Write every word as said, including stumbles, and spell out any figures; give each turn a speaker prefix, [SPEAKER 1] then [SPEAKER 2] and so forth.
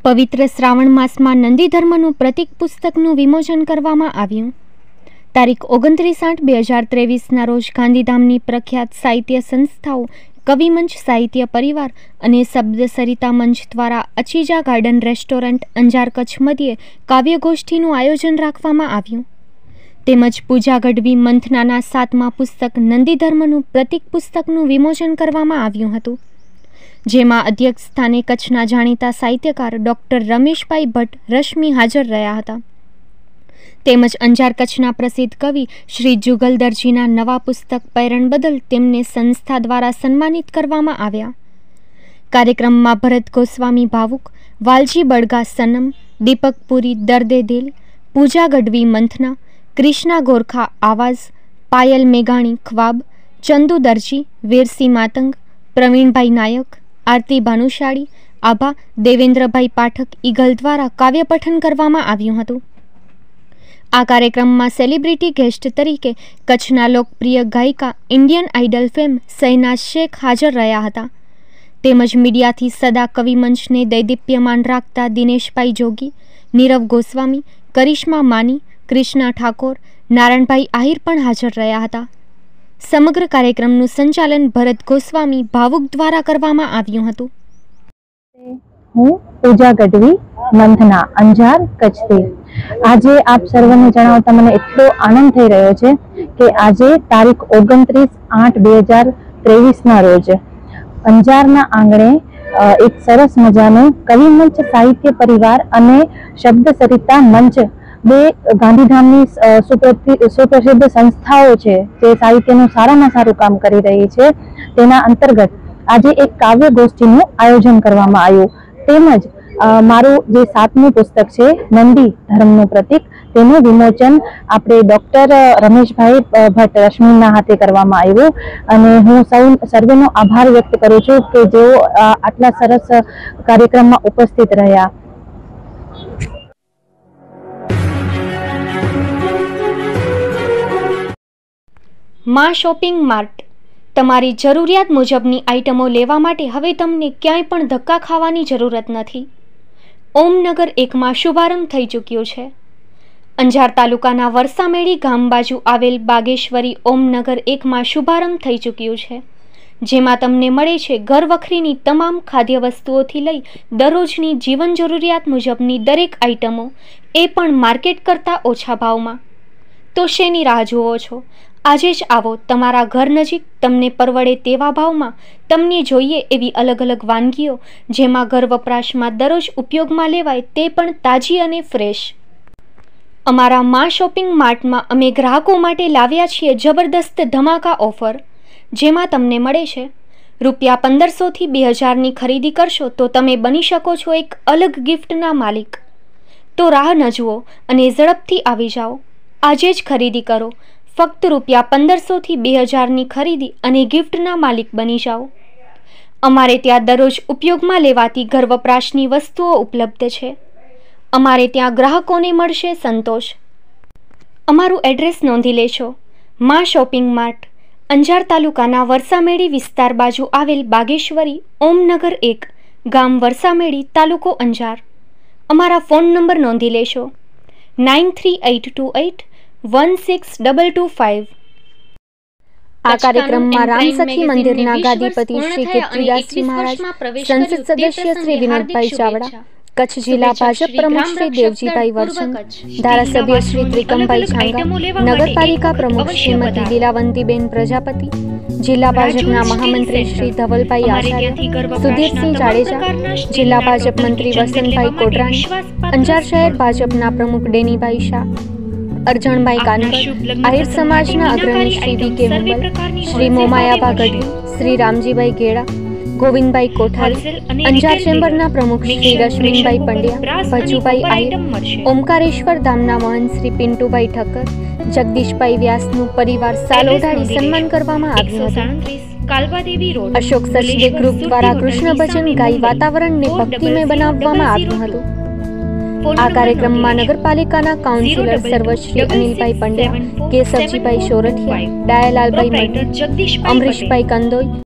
[SPEAKER 1] पवित्र श्रावण मास में नंदी धर्मનું प्रतीक पुस्तकનું विमोचन કરવામાં આવ્યું। તારીખ ઓગણત્રીસ આઠ બે હજાર ત્રેવીસના રોજ ગાંધીધામની પ્રખ્યાત સાહિત્ય સંસ્થાઓ કવિમંચ સાહિત્ય પરિવાર અને શબ્દ સરિતા મંચ દ્વારા અચીજા ગાર્ડન રેસ્ટોરન્ટ અંજાર કચ્છ મધ્યે કાવ્યગોષ્ઠીનું આયોજન રાખવામાં આવ્યું। તેમજ પૂજા ગઢવી મંથનાના સાતમા પુસ્તક નંદી ધર્મનું પ્રતીક પુસ્તકનું વિમોચન કરવામાં આવ્યું હતું, જેમાં અધ્યક્ષ સ્થાને કચ્છના જાણીતા સાહિત્યકાર ડોક્ટર રમેશભાઈ ભટ્ટ રશ્મિ હાજર રહ્યા હતા। તેમજ અંજાર કચ્છના પ્રસિદ્ધ કવિ શ્રી જુગલદરજીના નવા પુસ્તક પૈરણ બદલ તેમને સંસ્થા દ્વારા સન્માનિત કરવામાં આવ્યા। કાર્યક્રમમાં ભરત ગોસ્વામી ભાવુક, વાલજી બળગા સનમ, દીપક પુરી દર્દે દિલ, પૂજા ગઢવી મંથના, ક્રિષ્ના ગોરખા આવાઝ, પાયલ મેઘાણી ખ્વાબ, ચંદુ દરજી, વીરસી માતંગ, પ્રવીણભાઈ નાયક, આરતી ભાનુશાળી, આભા, દેવેન્દ્રભાઈ પાઠક ઈગલ દ્વારા કાવ્ય પઠન કરવામાં આવ્યું હતું। આ કાર્યક્રમમાં સેલિબ્રિટી ગેસ્ટ તરીકે કચ્છના લોકપ્રિય ગાયિકા Indian Idol fame Shehnaz Shaikh હાજર રહ્યા હતા। તેમજ મીડિયાથી સદા કવિમંચને દૈદીપ્યમાન રાખતા દિનેશભાઈ જોગી, નીરવ ગોસ્વામી, કરિશ્મા માની, કૃષ્ણા ઠાકોર, નારાયણભાઈ આહિર પણ હાજર રહ્યા હતા। સમગ્ર કાર્યક્રમનું સંચાલન ભરત ગોસ્વામી ભાવુક દ્વારા કરવામાં આવ્યું હતું।
[SPEAKER 2] હું પૂજા ગઢવી મંથના અંજાર કચ્છથી આજે આપ સર્વને જણાવતા મને એટલો આનંદ થઈ રહ્યો છે કે આજે તારીખ ઓગણત્રીસ આઠ બે હજાર ત્રેવીસના રોજ અંજારના આંગણે એક સરસ મજાનું કવિમંચ સાહિત્ય પરિવાર અને શબ્દ સરિતા મંચ બે ગાંધીધામની સુપ્રસિદ્ધ સંસ્થાઓ છે જે સાહિત્યનું સારામાં સારું કામ કરી રહી છે, તેના અંતર્ગત આજે એક કાવ્ય ગોષ્ઠીનું આયોજન કરવામાં આવ્યું। તેમજ મારું જે સાતમું પુસ્તક છે નંદી ધર્મનું પ્રતીક, તેનું વિમોચન આપણે ડોક્ટર રમેશભાઈ ભટ્ટ રશ્મિના હાથે કરવામાં આવ્યું અને હું સૌ સર્વેનો આભાર વ્યક્ત કરું છું કે જેઓ આટલા સરસ કાર્યક્રમમાં ઉપસ્થિત રહ્યા।
[SPEAKER 1] માં શોપિંગ માર્ટ તમારી જરૂરિયાત મુજબની આઇટમો લેવા માટે હવે તમને ક્યાંય પણ ધક્કા ખાવાની જરૂરત નથી। ઓમનગર એકમાં શુભારંભ થઈ ચૂક્યો છે। અંજાર તાલુકાના વરસામેડી ગામ બાજુ આવેલ બાગેશ્વરી ઓમનગર એકમાં શુભારંભ થઈ ચૂક્યું છે, જેમાં તમને મળે છે ઘરવખરીની તમામ ખાદ્ય વસ્તુઓથી લઈ દરરોજની જીવન જરૂરિયાત મુજબની દરેક આઇટમો, એ પણ માર્કેટ કરતાં ઓછા ભાવમાં। તો શેની રાહ જુઓ છો? આજે જ આવો। તમારા ઘર નજીક તમને પરવડે તેવા ભાવમાં તમને જોઈએ એવી અલગ અલગ વાનગીઓ, જેમાં ઘર વપરાશમાં દરરોજ ઉપયોગમાં લેવાય તે પણ તાજી અને ફ્રેશ। અમારા માં શોપિંગ માર્ટમાં અમે ગ્રાહકો માટે લાવ્યા છીએ જબરદસ્ત ધમાકા ઓફર, જેમાં તમને મળે છે રૂપિયા પંદરસોથી બે હજારની ખરીદી કરશો તો તમે બની શકો છો એક અલગ ગિફ્ટના માલિક। તો રાહ ન જુઓ અને ઝડપથી આવી જાઓ, આજે જ ખરીદી કરો। ફક્ત રૂપિયા પંદરસોથી બે હજારની ખરીદી અને ગિફ્ટના માલિક બની જાઓ। અમારે ત્યાં દરરોજ ઉપયોગમાં લેવાતી ઘર વપરાશની વસ્તુઓ ઉપલબ્ધ છે। અમારે ત્યાં ગ્રાહકોને મળશે સંતોષ। અમારું એડ્રેસ નોંધી લેશો। માં શોપિંગ માર્ટ, અંજાર તાલુકાના વરસામેડી વિસ્તાર બાજુ આવેલ બાગેશ્વરી ઓમનગર એક, ગામ વરસામેડી, તાલુકો અંજાર। અમારા ફોન નંબર નોંધી લેશો nine three eight two eight one six double two five. આ કાર્યક્રમમાં રામસખી મંદિરના ગાદીપતિ શ્રી કીર્તિદાસજી મહારાજ, સંસદ સદસ્ય શ્રી વિનોદભાઈ ચાવડા, કચ્છ જિલ્લા ભાજપ પ્રમુખ શ્રી દેવજીભાઈ વર્જન, ધારાસભ્ય શ્રી ત્રિકમભાઈ છાંગા, નગરપાલિકા પ્રમુખ શ્રીમતી લીલાવંતીબેન પ્રજાપતિ, જિલ્લા ભાજપના મહામંત્રી શ્રી ધવલભાઈ આચાર્ય, સુધીરસિંહ જાડેજા, જિલ્લા ભાજપ મંત્રી વસંતભાઈ કોડરાણી, અંજાર શહેર ભાજપના પ્રમુખ ડેનીભાઈ શાહ, અરજણભાઈ કાનકર, આહિર સમાજના અગ્રણી શ્રી વી કે મુંબલ, શ્રી મોમાયાબા ગઢવી, શ્રી રામજીભાઈ ગેડા, ગોવિંદભાઈ કોઠારી, અંજાર ચેમ્બરના પ્રમુખ શ્રી રશ્મિનભાઈ પંડ્યા, ભજુભાઈ આહિર, ઓમકારેશ્વર ધામના મહંત શ્રી પિન્ટુભાઈ ઠક્કર, જગદીશભાઈ વ્યાસનું પરિવાર સાલ ઓઢાડી સન્માન કરવામાં આવ્યું હતું। અશોક સચદે ગ્રુપ દ્વારા કૃષ્ણ ભજન ગાઈ વાતાવરણને ભક્તિમય બનાવવામાં આવ્યું હતું। આ કાર્યક્રમમાં નગરપાલિકાના કાઉન્સિલર સર્વશ્રી અનિલભાઈ પંડ્યા, કેસરજીભાઈ સોરઠિયા, ડાયાલાલભાઈ મટી, અમરીશભાઈ કંદોઈ,